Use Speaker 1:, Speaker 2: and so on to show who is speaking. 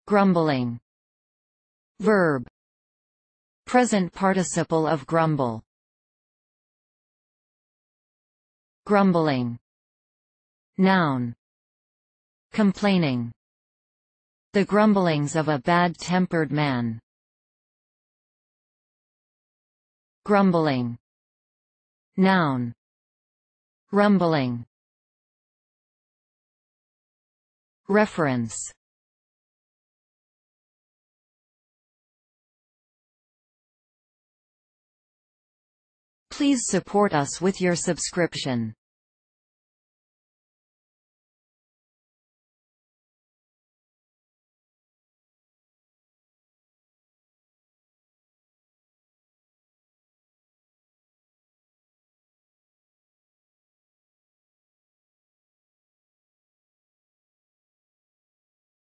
Speaker 1: Grumbling. Verb. Present participle of grumble. Grumbling. Noun. Complaining. The grumblings of a bad-tempered man. Grumbling. Noun. Rumbling. Reference. Please support us with your subscription.